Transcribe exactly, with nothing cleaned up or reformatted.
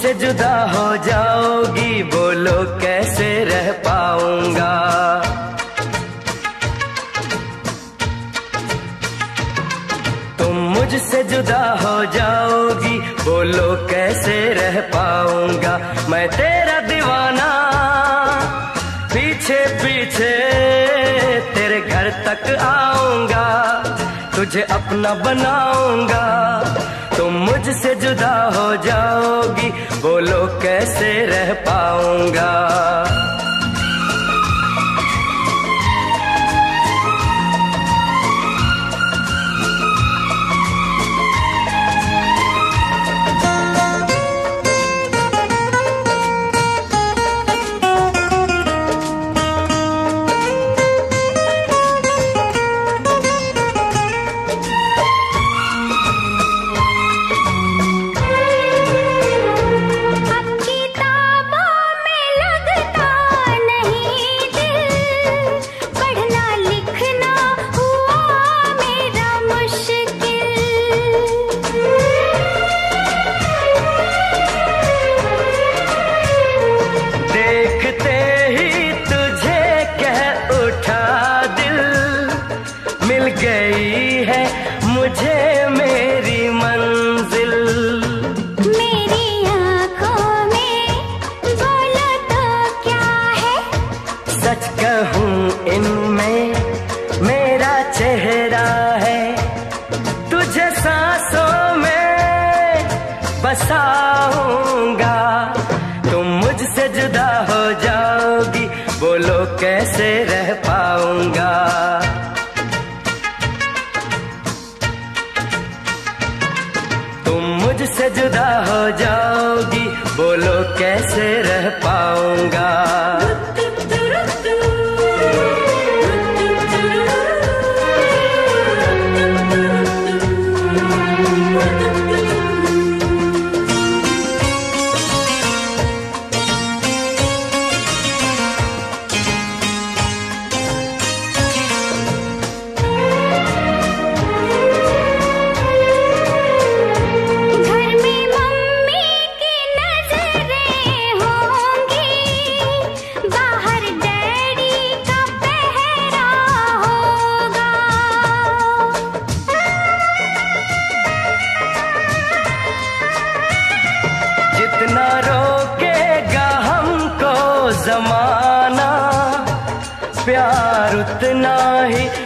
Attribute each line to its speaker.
Speaker 1: मुझसे जुदा हो जाओगी, बोलो कैसे रह पाऊंगा। तुम मुझसे जुदा हो जाओगी, बोलो कैसे रह पाऊंगा। मैं तेरा दीवाना पीछे पीछे तेरे घर तक आऊंगा, तुझे अपना बनाऊंगा। तुम मुझसे जुदा हो जाओगी, बोलो कैसे रह पाऊंगा। गई है मुझे मेरी मंजिल,
Speaker 2: मेरी आंखों में बोलो तो क्या है,
Speaker 1: सच कहूँ इनमें मेरा चेहरा है। तुझे सांसों में बसाऊंगा, तुम मुझसे जुदा हो जाओगी, बोलो कैसे रह पाऊंगा। मुझसे जुदा हो जाओगी, बोलो कैसे रह पाऊंगा। जितना रोकेगा हमको जमाना, प्यार उतना ही